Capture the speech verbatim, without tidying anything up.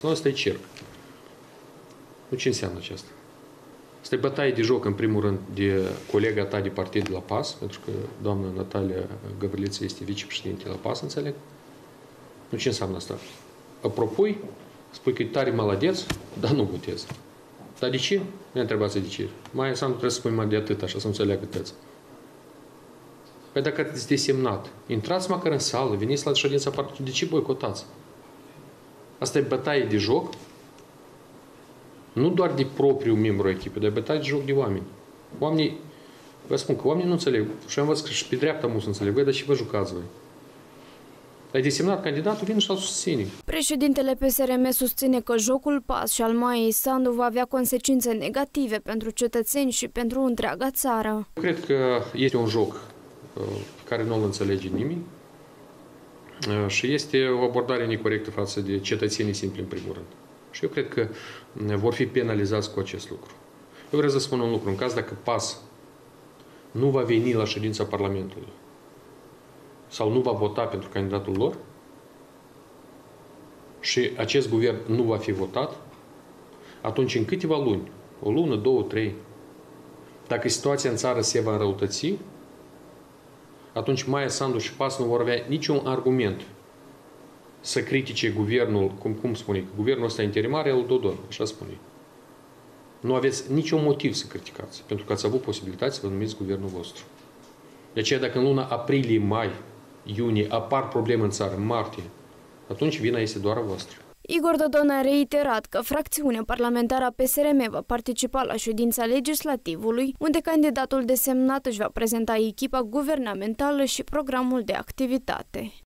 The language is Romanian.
Nu, asta e circ. Nu, ce înseamnă aceasta? Asta e bătaie de joc, în primul rând, de colega ta de partid de la P A S, pentru că doamna Natalia Gavrileță este vicepreședinte la P A S, înțeleg? Nu, ce înseamnă asta? Apropui, spui că e tare maladeț, dar nu votez. Dar de ce? Ne întrebați de ce. Mai Sandu trebuie să spui mai de atât, așa să înțeleagă tăți. Păi dacă ați desemnat, intrați măcar în sală, veniți la ședința partidului, de ce boicotați? Asta e bătaie de joc, nu doar de propriul membru echipei, dar e bătaie de joc de oameni. Oamenii, vă spun că oamenii nu înțeleg. Și am văzut că și pe dreapta mulți înțeleg. Voi, dar și vă jucați voi. Ai desemnat candidatul, vine și îl susține. Președintele P S R M susține că jocul P A S și al Maiei Sandu va avea consecințe negative pentru cetățeni și pentru întreaga țară. Cred că este un joc pe care nu îl înțelege nimeni și este o abordare necorectă față de cetățenii simpli în primul rând. Și eu cred că vor fi penalizați cu acest lucru. Eu vreau să spun un lucru. În caz dacă P A S nu va veni la ședința Parlamentului sau nu va vota pentru candidatul lor și acest guvern nu va fi votat, atunci în câteva luni, o lună, două, trei, dacă situația în țară se va înrăutăți, atunci Maia Sandu și P A S nu vor avea niciun argument să critique guvernul, cum, cum spune, că guvernul ăsta interimar e al Dodon, așa spune. Nu aveți niciun motiv să criticați, pentru că ați avut posibilitatea să vă numiți guvernul vostru. De aceea, dacă în luna aprilie, mai, iunie apar probleme în țară, în martie, atunci vina este doar a voastră. Igor Dodon a reiterat că fracțiunea parlamentară a P S R M va participa la ședința legislativului, unde candidatul desemnat își va prezenta echipa guvernamentală și programul de activitate.